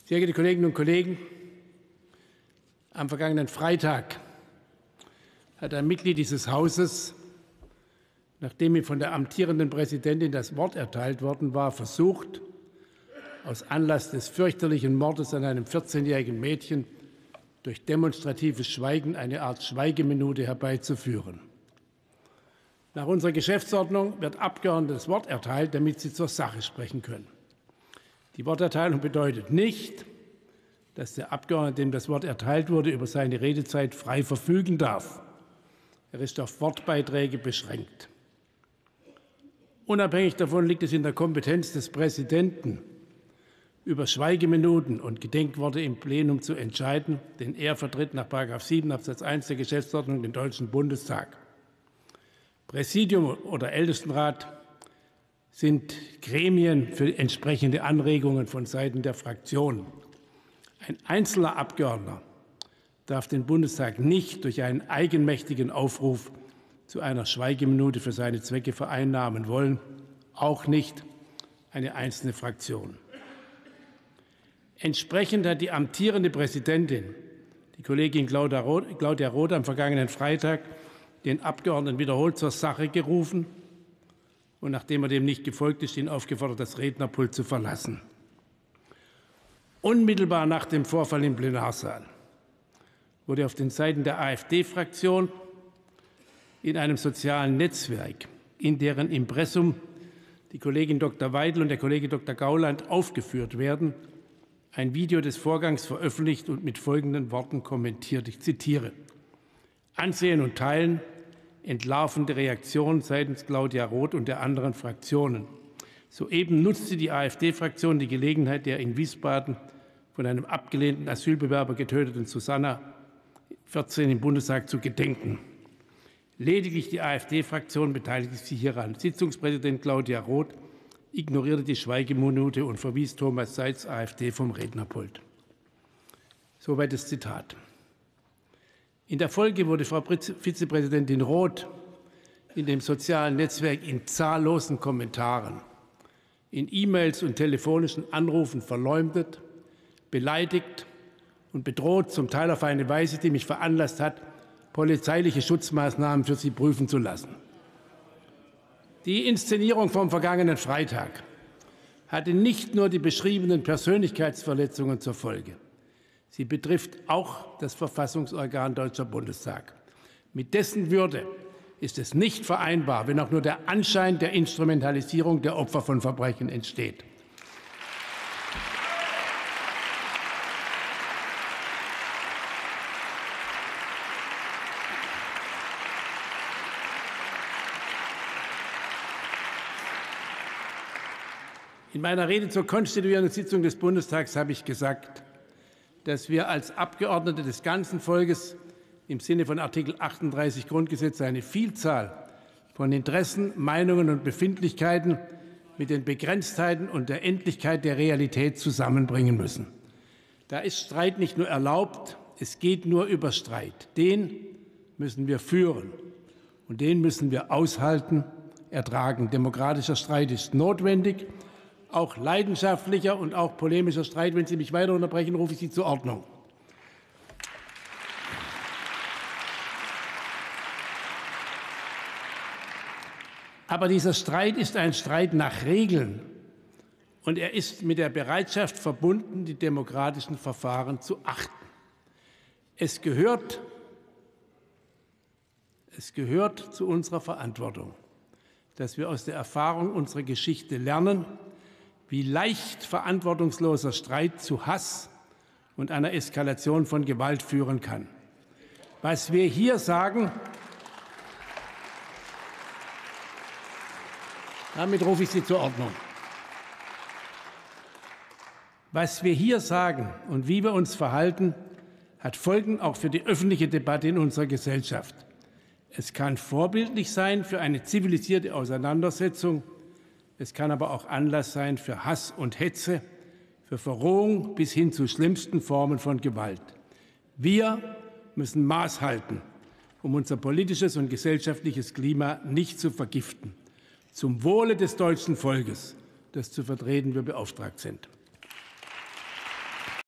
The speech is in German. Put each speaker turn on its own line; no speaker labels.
Sehr geehrte Kolleginnen und Kollegen, am vergangenen Freitag hat ein Mitglied dieses Hauses, nachdem ihm von der amtierenden Präsidentin das Wort erteilt worden war, versucht, aus Anlass des fürchterlichen Mordes an einem 14-jährigen Mädchen durch demonstratives Schweigen eine Art Schweigeminute herbeizuführen. Nach unserer Geschäftsordnung wird Abgeordneten das Wort erteilt, damit sie zur Sache sprechen können. Die Worterteilung bedeutet nicht, dass der Abgeordnete, dem das Wort erteilt wurde, über seine Redezeit frei verfügen darf. Er ist auf Wortbeiträge beschränkt. Unabhängig davon liegt es in der Kompetenz des Präsidenten, über Schweigeminuten und Gedenkworte im Plenum zu entscheiden, denn er vertritt nach § 7 Absatz 1 der Geschäftsordnung den Deutschen Bundestag. Präsidium oder Ältestenrat sind Gremien für entsprechende Anregungen von Seiten der Fraktionen. Ein einzelner Abgeordneter darf den Bundestag nicht durch einen eigenmächtigen Aufruf zu einer Schweigeminute für seine Zwecke vereinnahmen wollen, auch nicht eine einzelne Fraktion. Entsprechend hat die amtierende Präsidentin, die Kollegin Claudia Roth, am vergangenen Freitag den Abgeordneten wiederholt zur Sache gerufen und, nachdem er dem nicht gefolgt ist, ihn aufgefordert, das Rednerpult zu verlassen. Unmittelbar nach dem Vorfall im Plenarsaal wurde auf den Seiten der AfD-Fraktion in einem sozialen Netzwerk, in deren Impressum die Kollegin Dr. Weidel und der Kollege Dr. Gauland aufgeführt werden, ein Video des Vorgangs veröffentlicht und mit folgenden Worten kommentiert. Ich zitiere: Ansehen und teilen, entlarvende Reaktionen seitens Claudia Roth und der anderen Fraktionen. Soeben nutzte die AfD-Fraktion die Gelegenheit, der in Wiesbaden von einem abgelehnten Asylbewerber getöteten Susanna, 14, im Bundestag zu gedenken. Lediglich die AfD-Fraktion beteiligte sich hieran. Sitzungspräsident Claudia Roth ignorierte die Schweigeminute und verwies Thomas Seitz, AfD, vom Rednerpult. Soweit das Zitat. In der Folge wurde Frau Vizepräsidentin Roth in dem sozialen Netzwerk in zahllosen Kommentaren, in E-Mails und telefonischen Anrufen verleumdet, beleidigt und bedroht, zum Teil auf eine Weise, die mich veranlasst hat, polizeiliche Schutzmaßnahmen für sie prüfen zu lassen. Die Inszenierung vom vergangenen Freitag hatte nicht nur die beschriebenen Persönlichkeitsverletzungen zur Folge. Sie betrifft auch das Verfassungsorgan Deutscher Bundestag. Mit dessen Würde ist es nicht vereinbar, wenn auch nur der Anschein der Instrumentalisierung der Opfer von Verbrechen entsteht. In meiner Rede zur konstituierenden Sitzung des Bundestags habe ich gesagt, dass wir als Abgeordnete des ganzen Volkes im Sinne von Artikel 38 Grundgesetz eine Vielzahl von Interessen, Meinungen und Befindlichkeiten mit den Begrenztheiten und der Endlichkeit der Realität zusammenbringen müssen. Da ist Streit nicht nur erlaubt, es geht nur über Streit. Den müssen wir führen und den müssen wir aushalten, ertragen. Demokratischer Streit ist notwendig. Auch leidenschaftlicher und auch polemischer Streit. Wenn Sie mich weiter unterbrechen, rufe ich Sie zur Ordnung. Aber dieser Streit ist ein Streit nach Regeln, und er ist mit der Bereitschaft verbunden, die demokratischen Verfahren zu achten. Es gehört zu unserer Verantwortung, dass wir aus der Erfahrung unserer Geschichte lernen, wie leicht verantwortungsloser Streit zu Hass und einer Eskalation von Gewalt führen kann. Was wir hier sagen, damit rufe ich Sie zur Ordnung. Was wir hier sagen und wie wir uns verhalten, hat Folgen auch für die öffentliche Debatte in unserer Gesellschaft. Es kann vorbildlich sein für eine zivilisierte Auseinandersetzung. Es kann aber auch Anlass sein für Hass und Hetze, für Verrohung bis hin zu schlimmsten Formen von Gewalt. Wir müssen Maß halten, um unser politisches und gesellschaftliches Klima nicht zu vergiften. Zum Wohle des deutschen Volkes, das zu vertreten wir beauftragt sind.